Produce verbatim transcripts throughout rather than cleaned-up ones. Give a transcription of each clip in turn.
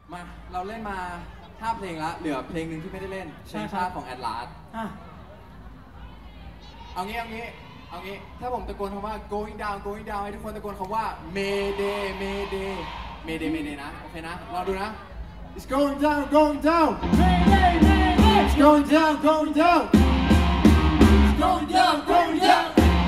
มาเราเล่นมาห้าเพลงแล้วเหลือเพลงหนึ่งที่ไม่ได้เล่นเพลงชาติของแอดลาสเอางี้เอางี้เอางี้ถ้าผมตะโกนคำว่า going down going down ให้ทุกคนตะโกนคำว่า Mayday Mayday Mayday Mayday นะโอเคนะลองดูนะ It's going down going down Mayday Mayday It's going down going down It's going down going down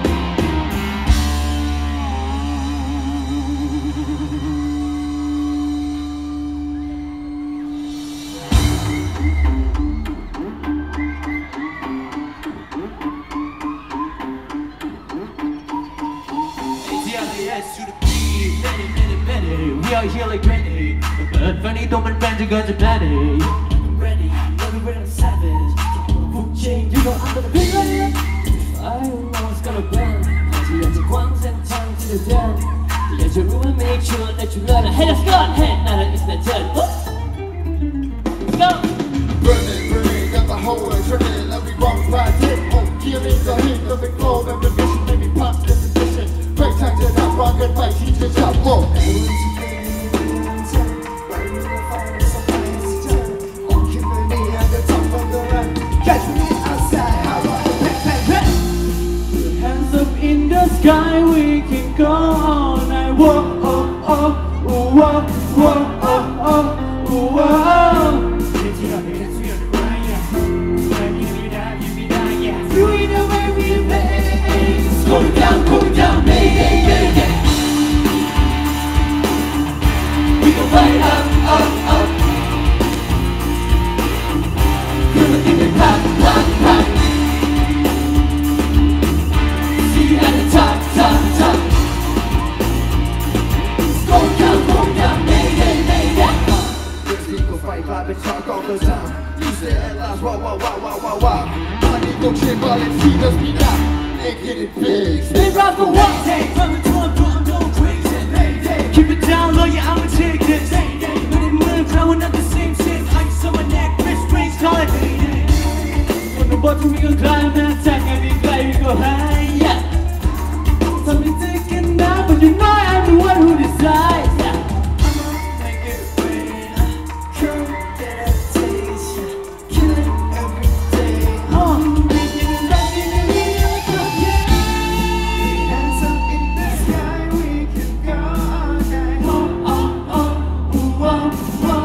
To the beat, many, many, many. We are here like many. But funny, don't man, friends, you got your plenty. Ready, every ready, savage. Food chain, you go under the big light. I don't know what's gonna burn. So you have to quangs and tongue to the den. You have to rule and make sure that you learn. Hey, let's go! Hey, now that it's the turn. Let's go! Burning, burning, got the whole world turning. Let me walk right in. Oh, killing the heat, the big glow, and the vision, make me pop the position. Break time to not rock and fight, teach the job more. Catch me outside, how about hands up in the sky, we can go all night. Whoa, oh, oh, whoa, whoa, oh, oh, whoa. Doing the way we play. Go down, go down, Mayday, Mayday. We go right up, up, up. Feel the thing that pop, pop, pop. See you at the top, top, top. Go down, go down, Mayday, Mayday. There's people fight, clap and talk all the time. You say at last, wow, wow, wow, wow, wow, wow. Money don't change, but let's see us be now. Get it big. Spin rock for one day. From the torn, I'm going crazy. Mayday. Keep it down low, yeah, I'ma take this. Mayday. But it moves, growing up the same shit. Ice on my neck, wrist strings, call it Mayday. From the bottom we gon' climb and attack, and we fly, we go high, yeah. So we taking now, but you know I'm the one who decides, yeah. I'ma make it rain. Come get a taste, yeah. Kill it every day. Uh. Whoa,